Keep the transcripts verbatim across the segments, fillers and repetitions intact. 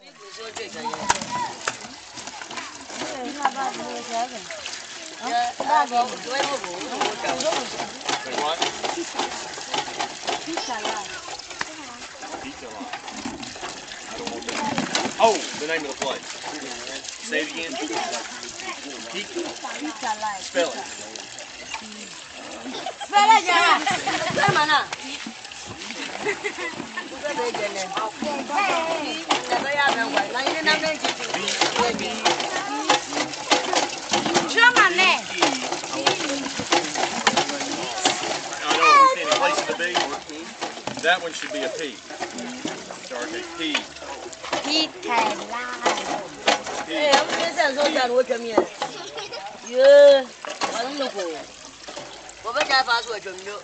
what? Pizza Light. Pizza Light. I don't want that. Oh, the name of the place. Say it again. Pizza Light. Spell it. Spell it, yeah. Come on now. That one should be a P. Start a P. Pizza Light. Eh, I'm just saying so that we come here. Yeah, I don't know. What about that fast work? You know.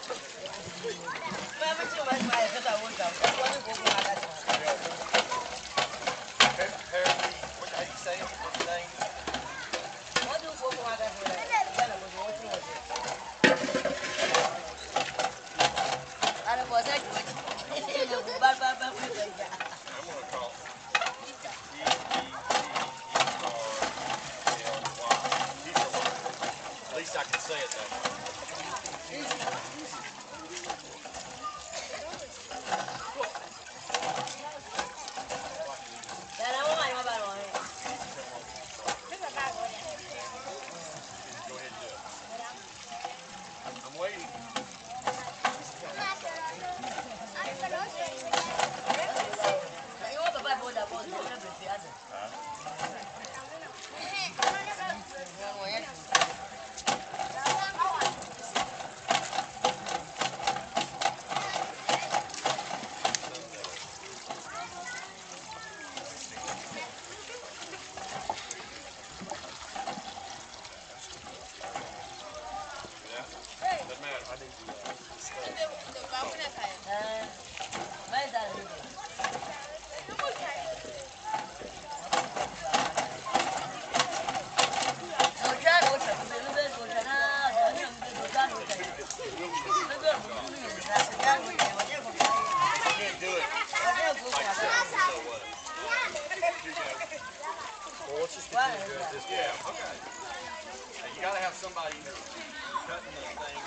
At least I can say it that way. I'm waiting. Yeah, okay. Now you gotta have somebody cutting the thing.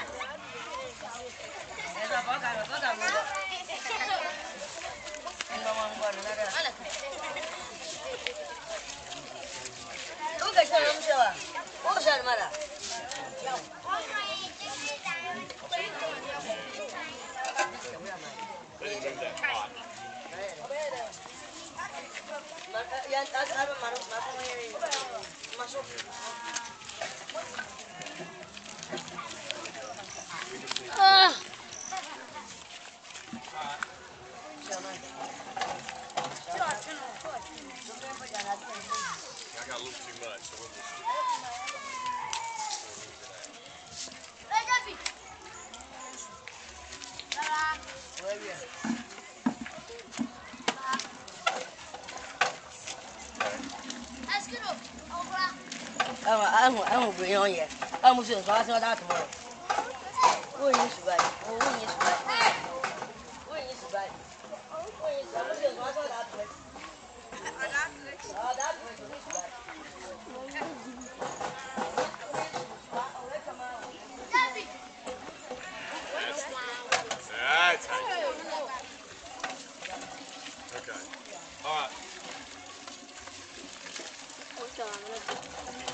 They didn't move that pot. Ah. I got a little too much, so we'll just... I'm I'm bring on yet. I'm going to pass on that tomorrow. Who is right? Who is right? Who is right? Who is right? Oh, that's right. That's how you do it. Okay. All right.